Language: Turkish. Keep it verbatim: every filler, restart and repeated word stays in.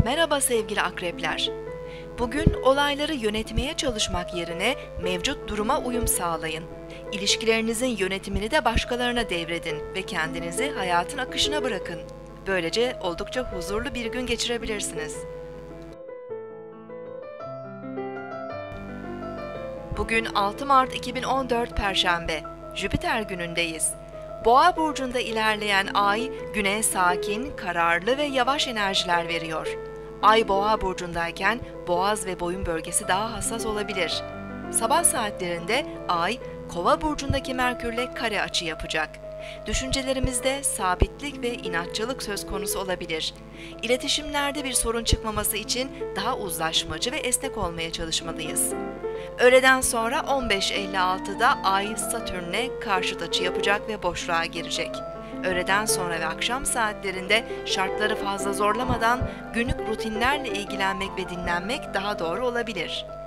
Merhaba sevgili akrepler. Bugün olayları yönetmeye çalışmak yerine mevcut duruma uyum sağlayın. İlişkilerinizin yönetimini de başkalarına devredin ve kendinizi hayatın akışına bırakın. Böylece oldukça huzurlu bir gün geçirebilirsiniz. Bugün altı Mart iki bin on dört Perşembe, Jüpiter günündeyiz. Boğa burcunda ilerleyen Ay, güne sakin, kararlı ve yavaş enerjiler veriyor. Ay Boğa burcundayken boğaz ve boyun bölgesi daha hassas olabilir. Sabah saatlerinde Ay, Kova burcundaki Merkürle kare açı yapacak. Düşüncelerimizde sabitlik ve inatçılık söz konusu olabilir. İletişimlerde bir sorun çıkmaması için daha uzlaşmacı ve esnek olmaya çalışmalıyız. Öğleden sonra on beş elli altıda Ay Satürn'le karşıt açı yapacak ve boşluğa girecek. Öğleden sonra ve akşam saatlerinde şartları fazla zorlamadan günlük rutinlerle ilgilenmek ve dinlenmek daha doğru olabilir.